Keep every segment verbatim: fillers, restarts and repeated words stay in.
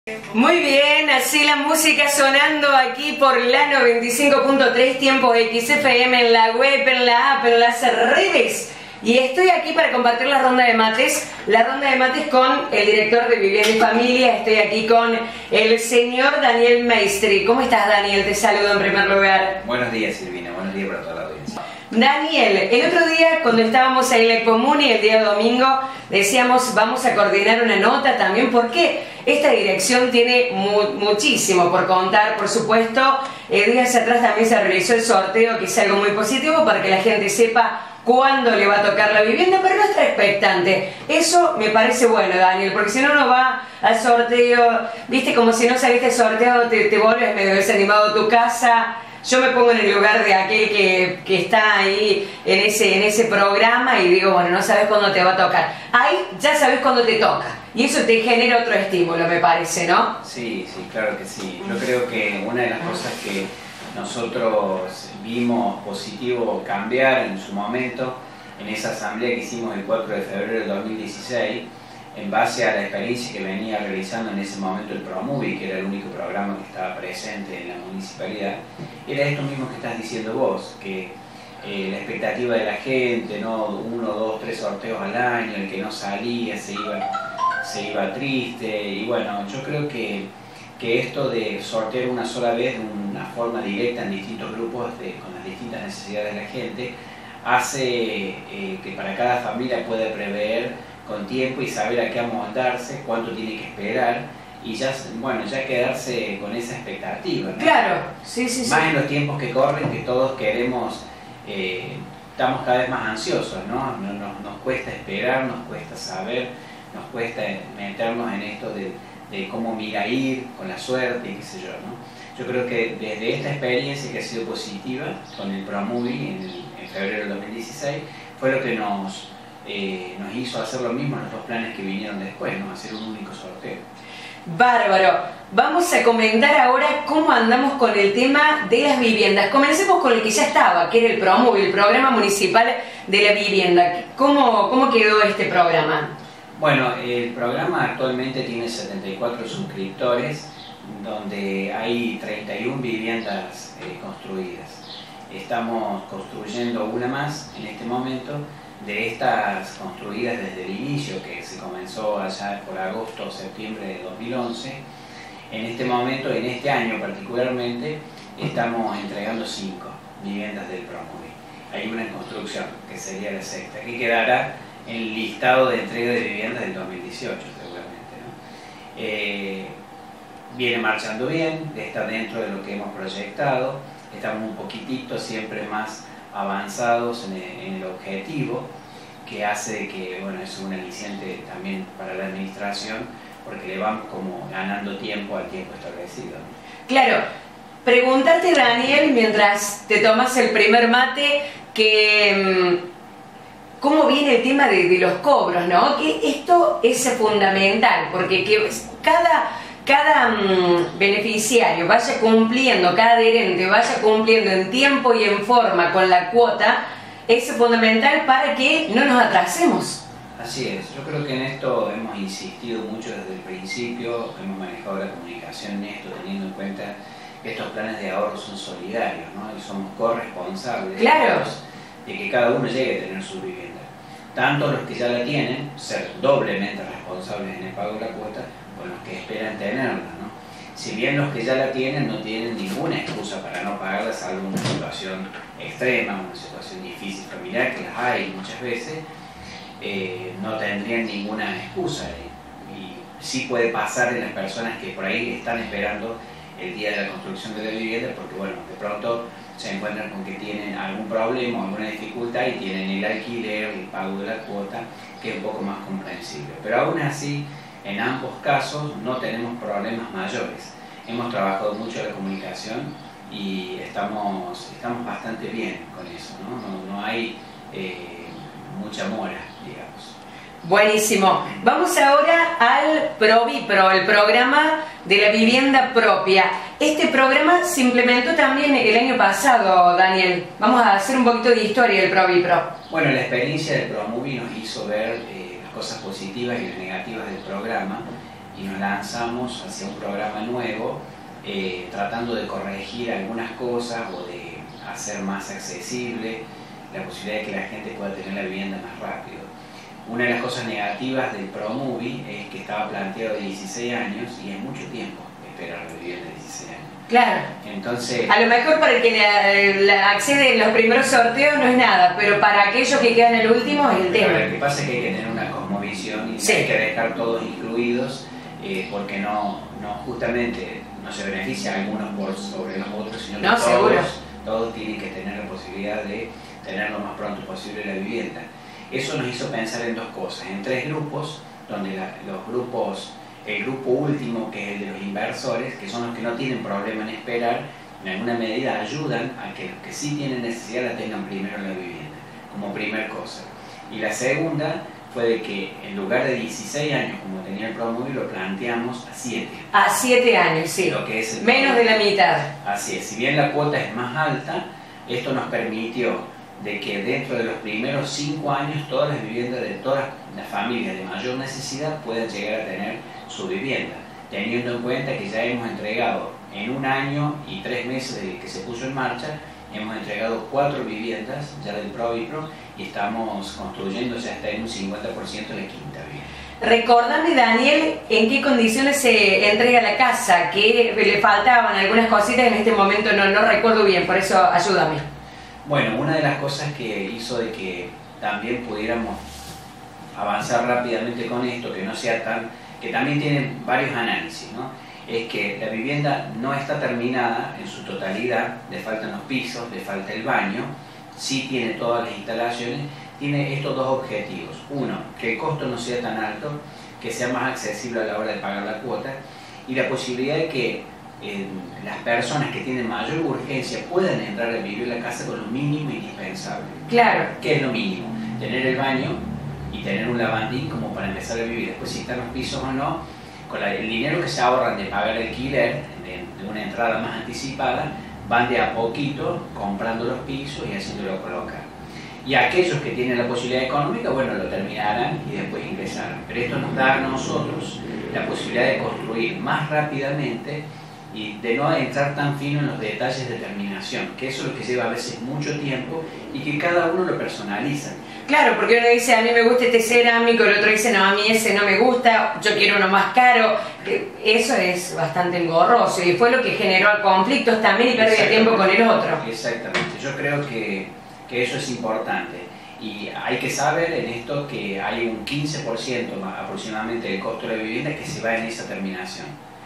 Muy bien, así la música sonando aquí por la noventa y cinco punto tres Tiempo X F M, en la web, en la app, en las redes. Y estoy aquí para compartir la ronda de mates, la ronda de mates con el director de Vivienda y Familia. Estoy aquí con el señor Daniel Maestri. ¿Cómo estás, Daniel? Te saludo en primer lugar. Buenos días, Silvina. Buenos días para toda la audiencia. Daniel, el otro día cuando estábamos ahí en la Comuni, el día domingo, decíamos vamos a coordinar una nota también porque esta dirección tiene mu muchísimo por contar, por supuesto. Eh, días atrás también se realizó el sorteo, que es algo muy positivo para que la gente sepa cuándo le va a tocar la vivienda, pero no está expectante. Eso me parece bueno, Daniel, porque si no uno va al sorteo, viste, como si no saliste sorteado, te, te vuelves medio desanimado a tu casa. Yo me pongo en el lugar de aquel que, que está ahí en ese, en ese programa y digo, bueno, no sabes cuándo te va a tocar. Ahí ya sabes cuándo te toca. Y eso te genera otro estímulo, me parece, ¿no? Sí, sí, claro que sí. Yo creo que una de las cosas que nosotros vimos positivo cambiar en su momento, en esa asamblea que hicimos el cuatro de febrero del dos mil dieciséis, en base a la experiencia que venía realizando en ese momento el ProMovie, que era el único programa que estaba presente en la municipalidad, era esto mismo que estás diciendo vos, que eh, la expectativa de la gente, ¿no? uno, dos, tres sorteos al año, el que no salía se iba, se iba triste, y bueno, yo creo que, que esto de sortear una sola vez de una forma directa en distintos grupos de, con las distintas necesidades de la gente, hace eh, que para cada familia pueda prever con tiempo y saber a qué amoldarse, cuánto tiene que esperar y ya, bueno, ya quedarse con esa expectativa, ¿no? Claro, sí, sí, sí. Más en los tiempos que corren, que todos queremos, eh, estamos cada vez más ansiosos, ¿no? Nos, nos, nos cuesta esperar, nos cuesta saber, nos cuesta meternos en esto de, de cómo mira ir, con la suerte y qué sé yo, ¿no? Yo creo que desde esta experiencia que ha sido positiva con el ProMovie en, el, en febrero del dos mil dieciséis, fue lo que nos... Eh, nos hizo hacer lo mismo en los dos planes que vinieron después, ¿no? Hacer un único sorteo. Bárbaro. Vamos a comentar ahora cómo andamos con el tema de las viviendas. Comencemos con el que ya estaba, que era el ProMovie, el Programa Municipal de la Vivienda. ¿Cómo, cómo quedó este programa? Bueno, el programa actualmente tiene setenta y cuatro suscriptores, donde hay treinta y una viviendas eh, construidas. Estamos construyendo una más en este momento. De estas construidas desde el inicio, que se comenzó allá por agosto o septiembre de dos mil once, en este momento, en este año particularmente, estamos entregando cinco viviendas del ProMovie. Hay una en construcción, que sería la sexta, que quedará en el listado de entrega de viviendas del dos mil dieciocho, seguramente, ¿no? Eh, viene marchando bien, está dentro de lo que hemos proyectado, estamos un poquitito siempre más avanzados en el, en el objetivo, que hace que, bueno, es un aliciente también para la administración, porque le vamos como ganando tiempo al tiempo establecido. Claro, preguntarte, Daniel, mientras te tomas el primer mate, que cómo viene el tema de, de los cobros, ¿no? Que esto es fundamental, porque que cada... cada um, beneficiario vaya cumpliendo, cada adherente vaya cumpliendo en tiempo y en forma con la cuota, es fundamental para que no nos atrasemos. Así es, yo creo que en esto hemos insistido mucho desde el principio, hemos manejado la comunicación en esto, teniendo en cuenta que estos planes de ahorro son solidarios, ¿no? Y somos corresponsables, claro, de que cada uno llegue a tener su vivienda. Tanto los que ya la tienen, ser doblemente responsables en el pago de la cuota, con los que esperan tenerla, ¿no? Si bien los que ya la tienen no tienen ninguna excusa para no pagarla, salvo una situación extrema, una situación difícil familiar, que las hay muchas veces, eh, no tendrían ninguna excusa. Y, y sí puede pasar en las personas que por ahí están esperando el día de la construcción de la vivienda, porque bueno, de pronto se encuentran con que tienen algún problema o alguna dificultad y tienen el alquiler, el pago de la cuota, que es un poco más comprensible. Pero aún así, en ambos casos no tenemos problemas mayores. Hemos trabajado mucho la comunicación y estamos, estamos bastante bien con eso, ¿no? No, no hay eh, mucha mora, digamos. Buenísimo. Vamos ahora al ProVipro, el programa de la vivienda propia. Este programa se implementó también el año pasado, Daniel. Vamos a hacer un poquito de historia del ProVipro. Bueno, la experiencia del ProMovie nos hizo ver eh, las cosas positivas y las negativas del programa, y nos lanzamos hacia un programa nuevo, eh, tratando de corregir algunas cosas o de hacer más accesible la posibilidad de que la gente pueda tener la vivienda más rápido. Una de las cosas negativas del ProMovie es que estaba planteado de dieciséis años y es mucho tiempo esperar la vivienda de dieciséis años. Claro. Entonces, a lo mejor para el que la, la accede en los primeros sorteos no es nada, pero para aquellos que quedan en el último es el tema. Lo que pasa es que hay que tener una cosmovisión y sí. hay que dejar todos incluidos, eh, porque no, no justamente no se beneficia a algunos por sobre los otros, sino que no, todos, todos tienen que tener la posibilidad de tener lo más pronto posible la vivienda. Eso nos hizo pensar en dos cosas, en tres grupos, donde la, los grupos, el grupo último, que es el de los inversores, que son los que no tienen problema en esperar, en alguna medida ayudan a que los que sí tienen necesidad la tengan primero en la vivienda, como primer cosa. Y la segunda fue de que en lugar de dieciséis años, como tenía el ProMovie, lo planteamos a siete. A siete años, sí. Lo que es el menos de la mitad. Así es, si bien la cuota es más alta, esto nos permitió de que dentro de los primeros cinco años todas las viviendas de todas las familias de mayor necesidad puedan llegar a tener su vivienda, teniendo en cuenta que ya hemos entregado en un año y tres meses desde que se puso en marcha, hemos entregado cuatro viviendas ya del ProVipro y estamos construyendo ya hasta en un cincuenta por ciento la quinta vivienda. Recordame, Daniel, en qué condiciones se entrega la casa, que le faltaban algunas cositas, en este momento no, no recuerdo bien, por eso ayúdame. Bueno, una de las cosas que hizo de que también pudiéramos avanzar rápidamente con esto, que no sea tan, que también tiene varios análisis, ¿no? Es que la vivienda no está terminada en su totalidad, le faltan los pisos, le falta el baño, sí tiene todas las instalaciones, tiene estos dos objetivos. Uno, que el costo no sea tan alto, que sea más accesible a la hora de pagar la cuota, y la posibilidad de que eh, las personas que tienen mayor urgencia puedan entrar a vivir la casa con lo mínimo indispensable. Claro. ¿Qué es lo mínimo? Tener el baño y tener un lavandín como para empezar a vivir. Después, si están los pisos o no, con la, el dinero que se ahorran de pagar el alquiler, de, de una entrada más anticipada, van de a poquito comprando los pisos y haciéndolo colocar. Y aquellos que tienen la posibilidad económica, bueno, lo terminarán y después ingresarán. Pero esto nos da a nosotros la posibilidad de construir más rápidamente y de no entrar tan fino en los detalles de terminación, que eso es lo que lleva a veces mucho tiempo y que cada uno lo personaliza. Claro, porque uno dice, a mí me gusta este cerámico, el otro dice, no, a mí ese no me gusta, yo quiero uno más caro. Eso es bastante engorroso y fue lo que generó conflictos también y pérdida de tiempo con el otro. Exactamente, yo creo que, que eso es importante. Y hay que saber en esto que hay un quince por ciento aproximadamente del costo de la vivienda que se va en esa terminación.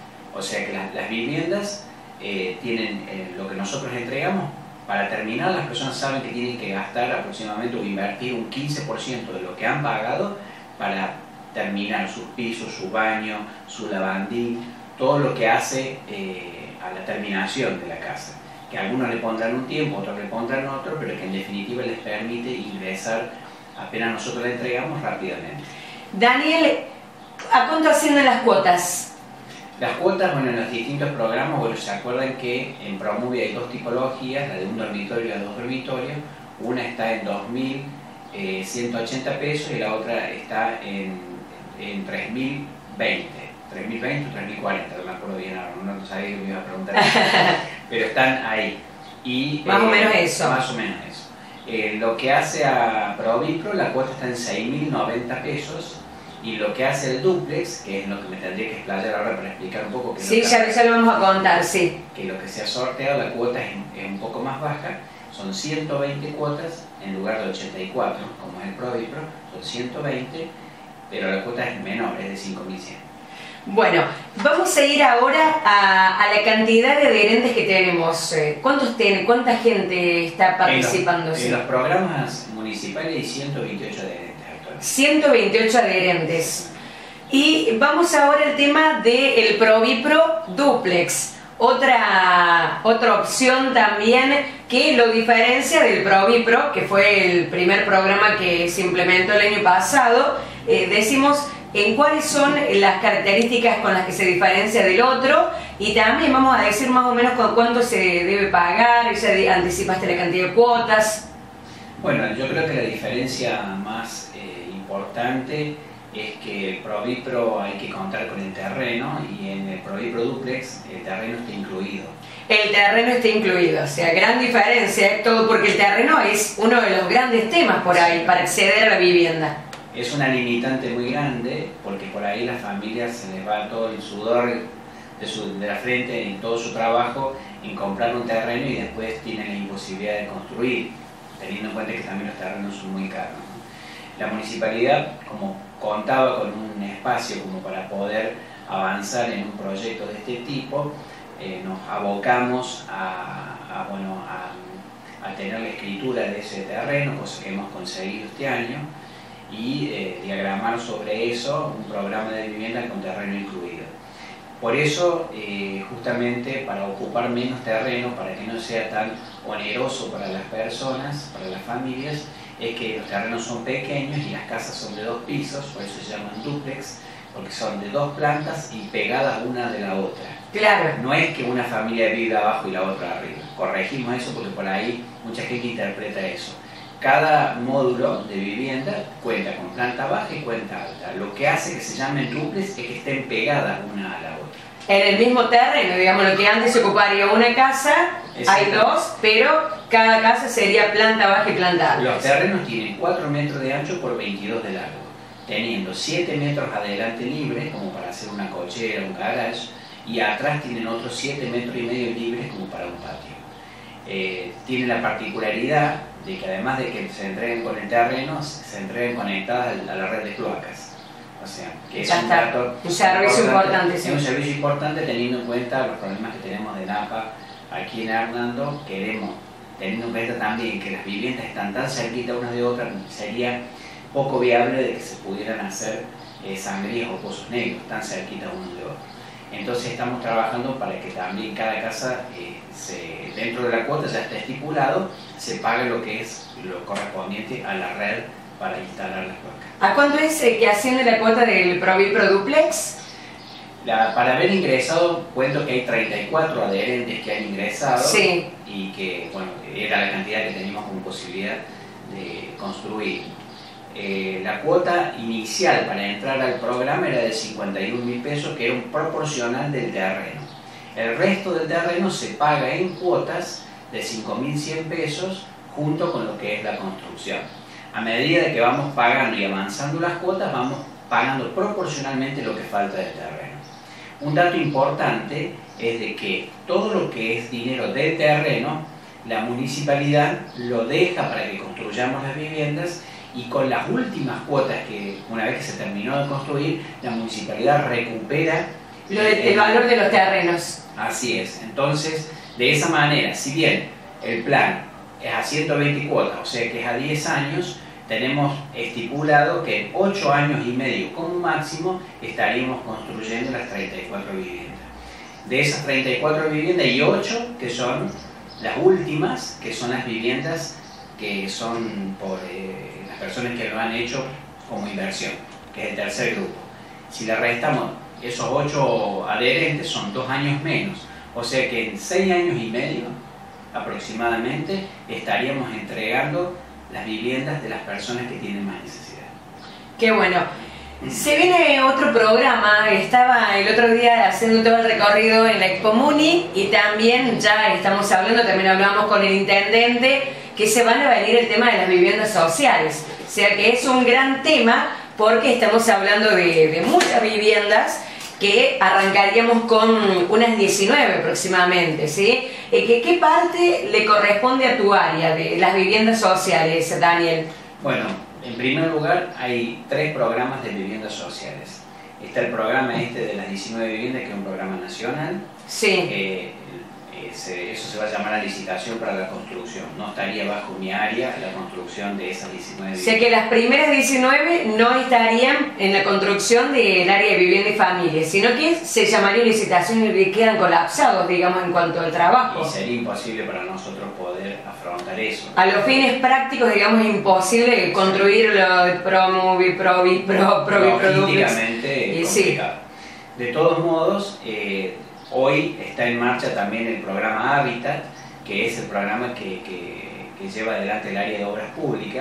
O sea que las, las viviendas eh, tienen eh, lo que nosotros entregamos. Para terminar, las personas saben que tienen que gastar aproximadamente o invertir un quince por ciento de lo que han pagado para terminar sus pisos, su baño, su lavandín, todo lo que hace eh, a la terminación de la casa. Que a algunos le pondrán un tiempo, otros le pondrán otro, pero que en definitiva les permite ingresar apenas nosotros la entregamos rápidamente. Daniel, ¿a cuánto ascienden las cuotas? Las cuotas, bueno, en los distintos programas, bueno, se acuerdan que en ProMovie hay dos tipologías, la de un dormitorio y la de dos dormitorios. Una está en dos mil ciento ochenta pesos y la otra está en, en tres mil veinte. tres mil veinte o tres mil cuarenta, no me acuerdo bien ahora, no sabía que me iba a preguntar. Pero están ahí. Y, más eh, o menos eso. Más o menos eso. Eh, lo que hace a ProVipro, la cuota está en seis mil noventa pesos. Y lo que hace el duplex, que es lo que me tendría que explayar ahora para explicar un poco que sí, ya, ya lo vamos a contar, sí. Que lo que se ha sorteado, la cuota es, es un poco más baja, son ciento veinte cuotas en lugar de ochenta y cuatro, como es el ProVipro, son ciento veinte, pero la cuota es menor, es de cinco mil cien. Bueno, vamos a ir ahora a, a la cantidad de adherentes que tenemos. ¿Cuántos tiene? ¿Cuánta gente está participando? En los, sí? en los programas municipales hay ciento veintiocho adherentes. ciento veintiocho adherentes. Y vamos ahora al tema del ProVipro Duplex. Otra, otra opción también que lo diferencia del ProVipro, que fue el primer programa que se implementó el año pasado. Eh, decimos en cuáles son las características con las que se diferencia del otro y también vamos a decir más o menos con cuánto se debe pagar, ya anticipaste la cantidad de cuotas. Bueno, yo creo que la diferencia más eh, importante es que el Provipro hay que contar con el terreno y en el Provipro Duplex el terreno está incluido. El terreno está incluido, o sea, gran diferencia, todo porque el terreno es uno de los grandes temas por ahí para acceder a la vivienda. Es una limitante muy grande porque por ahí las familias se les va todo el sudor de, su, de la frente en todo su trabajo en comprar un terreno y después tienen la imposibilidad de construir, teniendo en cuenta que también los terrenos son muy caros, ¿no? La municipalidad, como contaba con un espacio como para poder avanzar en un proyecto de este tipo, eh, nos abocamos a, a, bueno, a, a tener la escritura de ese terreno, cosa que hemos conseguido este año, y eh, diagramar sobre eso un programa de vivienda con terreno incluido. Por eso, eh, justamente para ocupar menos terreno, para que no sea tan oneroso para las personas, para las familias, es que los terrenos son pequeños y las casas son de dos pisos, por eso se llaman dúplex, porque son de dos plantas y pegadas una de la otra. Claro. No es que una familia vive abajo y la otra arriba. Corregimos eso porque por ahí mucha gente interpreta eso. Cada módulo de vivienda cuenta con planta baja y planta alta. Lo que hace que se llamen dúplex es que estén pegadas una a la otra. En el mismo terreno, digamos, lo que antes se ocuparía una casa, hay dos, pero cada casa sería planta baja y planta alta. Los terrenos tienen cuatro metros de ancho por veintidós de largo, teniendo siete metros adelante libres, como para hacer una cochera, un garage, y atrás tienen otros siete metros y medio libres, como para un patio. Eh, tiene la particularidad de que además de que se entreguen con el terreno, se entreguen conectadas a la red de cloacas. O sea, que es un, dato un servicio importante. Es sí. un servicio importante teniendo en cuenta los problemas que tenemos de Napa aquí en Hernando. Queremos, teniendo en cuenta también que las viviendas están tan cerquitas unas de otras, sería poco viable de que se pudieran hacer eh, sangrías o pozos negros tan cerquitas unos de otros. Entonces estamos trabajando para que también cada casa, eh, se, dentro de la cuota ya está estipulado, se pague lo que es lo correspondiente a la red para instalar las placas. ¿A cuánto es eh, que asciende la cuota del Provipro Duplex? La, para haber ingresado, cuento que hay treinta y cuatro adherentes que han ingresado, sí. Y que, bueno, era la cantidad que teníamos como posibilidad de construir. Eh, la cuota inicial para entrar al programa era de cincuenta y un mil pesos, que era un proporcional del terreno. El resto del terreno se paga en cuotas de cinco mil cien pesos junto con lo que es la construcción. A medida de que vamos pagando y avanzando las cuotas, vamos pagando proporcionalmente lo que falta del terreno. Un dato importante es de que todo lo que es dinero del terreno, la municipalidad lo deja para que construyamos las viviendas, y con las últimas cuotas que una vez que se terminó de construir, la municipalidad recupera lo de, el, el valor de los terrenos. Así es. Entonces, de esa manera, si bien el plan es a ciento veinte cuotas, o sea que es a diez años, tenemos estipulado que en ocho años y medio como máximo estaríamos construyendo las treinta y cuatro viviendas. De esas treinta y cuatro viviendas hay ocho que son las últimas, que son las viviendas que son por eh, las personas que lo han hecho como inversión, que es el tercer grupo. Si le restamos esos ocho adherentes, son dos años menos, o sea que en seis años y medio aproximadamente estaríamos entregando las viviendas de las personas que tienen más necesidad. Qué bueno. Se viene otro programa, estaba el otro día haciendo todo el recorrido en la Expo Muni y también ya estamos hablando, también hablamos con el intendente, que se van a venir el tema de las viviendas sociales. O sea que es un gran tema porque estamos hablando de, de muchas viviendas, que arrancaríamos con unas diecinueve aproximadamente, ¿sí? ¿Qué, qué parte le corresponde a tu área de las viviendas sociales, Daniel? Bueno, en primer lugar hay tres programas de viviendas sociales. Está el programa este de las diecinueve viviendas, que es un programa nacional. Sí. Eh, ese, eso se va a llamar la licitación para la construcción. No estaría bajo mi área la construcción de esas diecinueve viviendas. O sea que las primeras diecinueve no estarían en la construcción del área de vivienda y familia, sino que se llamaría licitación y quedan colapsados, digamos, en cuanto al trabajo. Y sería imposible para nosotros poder afrontar eso. A los fines prácticos, digamos, es imposible construirlo de promovi, provi, pro, provi, logísticamente complicado. Sí. De todos modos, eh, hoy está en marcha también el programa Hábitat, que es el programa que, que, que lleva adelante el área de obras públicas,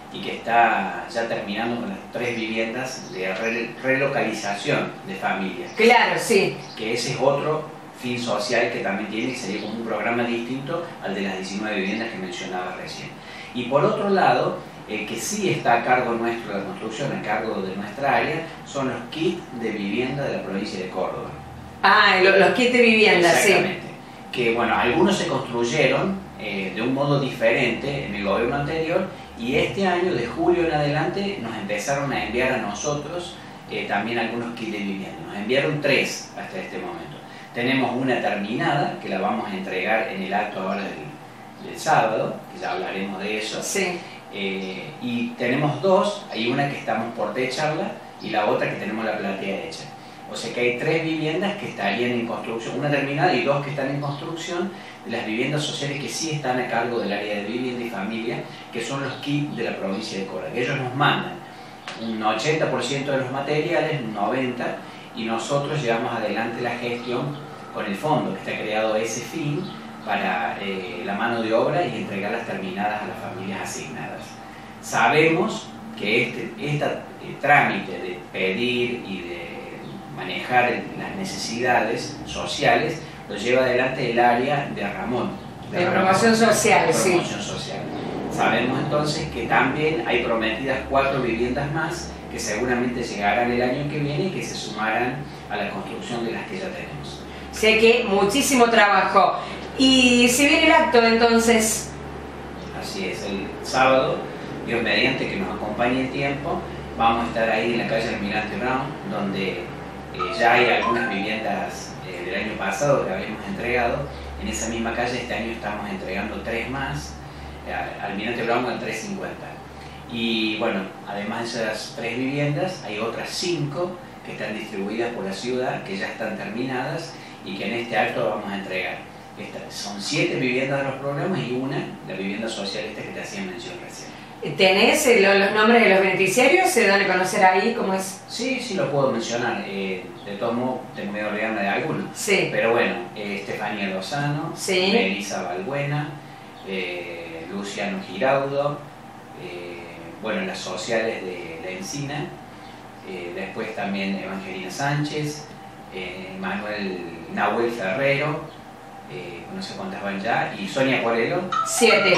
y que está ya terminando con las tres viviendas de re relocalización de familias. Claro, sí. Que ese es otro fin social que también tiene, que sería como un programa distinto al de las diecinueve viviendas que mencionaba recién. Y por otro lado, el que sí está a cargo nuestro de la construcción, a cargo de nuestra área, son los kits de vivienda de la provincia de Córdoba. Ah, los, los kits de vivienda, sí. Exactamente. Que bueno, algunos se construyeron eh, de un modo diferente en el gobierno anterior, y este año, de julio en adelante, nos empezaron a enviar a nosotros eh, también algunos kits de vivienda. Nos enviaron tres hasta este momento. Tenemos una terminada, que la vamos a entregar en el acto ahora del, del sábado, que ya hablaremos de eso. Sí. Eh, y tenemos dos, hay una que estamos por techarla y la otra que tenemos la platea hecha. O sea que hay tres viviendas que estarían en construcción, una terminada y dos que están en construcción, de las viviendas sociales que sí están a cargo del área de vivienda y familia, que son los kits de la provincia de Córdoba. Ellos nos mandan un ochenta por ciento de los materiales, un noventa por ciento, y nosotros llevamos adelante la gestión con el fondo que está creado a ese fin para eh, la mano de obra y entregar las terminadas a las familias asignadas. Sabemos que este, este eh, trámite de pedir y de manejar las necesidades sociales lo lleva adelante el área de Ramón. De, de promoción social, de sí. Promoción social. Sabemos entonces que también hay prometidas cuatro viviendas más que seguramente llegarán el año que viene y que se sumarán a la construcción de las que ya tenemos. Sé que muchísimo trabajo. Y si viene el acto, entonces... Así es, el sábado, Dios mediante que nos acompañe el tiempo, vamos a estar ahí en la calle Almirante Brown, donde eh, ya hay algunas viviendas eh, del año pasado que habíamos entregado. En esa misma calle este año estamos entregando tres más, eh, Almirante Brown al trescientos cincuenta. Y bueno, además de esas tres viviendas, hay otras cinco que están distribuidas por la ciudad, que ya están terminadas y que en este acto vamos a entregar. Estas son siete viviendas de los programas y una, la vivienda social esta que te hacía mención recién. ¿Tenés los nombres de los beneficiarios? ¿Se dan a conocer ahí cómo es? Sí, sí lo puedo mencionar. Eh, de todos modos, tengo miedo de olvidarme de alguno. Sí. Pero bueno, eh, Estefanía Lozano, sí. Melissa Balbuena, eh, Luciano Giraudo, eh, bueno, las sociales de La Encina, eh, después también Evangelina Sánchez, eh, Manuel Nahuel Ferrero, eh, no sé cuántas van ya, y Sonia Cuarelo. Siete.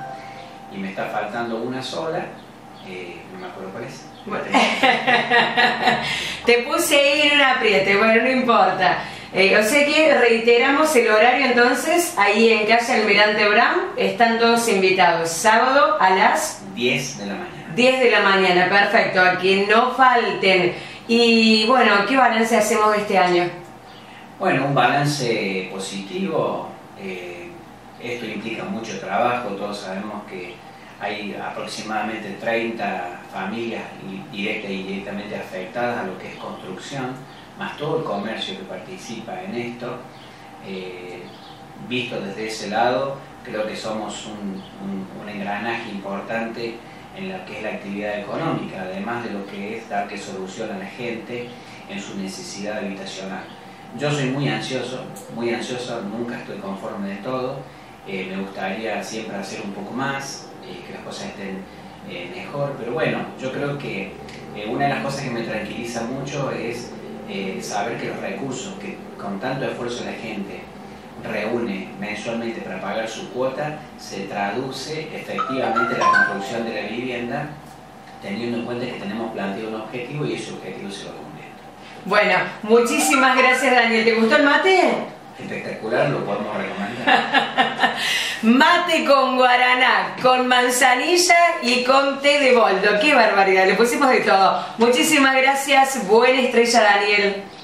Y me está faltando una sola, eh, no me acuerdo cuál es. Bueno. Te puse ahí en un apriete, bueno, no importa. Eh, o sea que reiteramos el horario entonces, ahí en calle Almirante Brown, están todos invitados, sábado a las diez de la mañana. diez de la mañana, perfecto, a que no falten. Y bueno, ¿qué balance hacemos de este año? Bueno, un balance positivo. Eh, esto implica mucho trabajo, todos sabemos que hay aproximadamente treinta familias directa y indirectamente afectadas a lo que es construcción, más todo el comercio que participa en esto. Eh, visto desde ese lado, creo que somos un, un, un engranaje importante en lo que es la actividad económica, además de lo que es darle solución a la gente en su necesidad habitacional. Yo soy muy ansioso, muy ansioso, nunca estoy conforme de todo, eh, me gustaría siempre hacer un poco más, eh, que las cosas estén eh, mejor, pero bueno, yo creo que eh, una de las cosas que me tranquiliza mucho es eh, saber que los recursos que con tanto esfuerzo la gente reúne mensualmente para pagar su cuota, se traduce efectivamente en la construcción de la vivienda, teniendo en cuenta que tenemos planteado un objetivo y ese objetivo se va cumpliendo. Bueno, muchísimas gracias, Daniel. ¿Te gustó el mate? Espectacular, lo podemos recomendar. Mate con guaraná, con manzanilla y con té de boldo. ¡Qué barbaridad! Le pusimos de todo. Muchísimas gracias. Buena estrella, Daniel.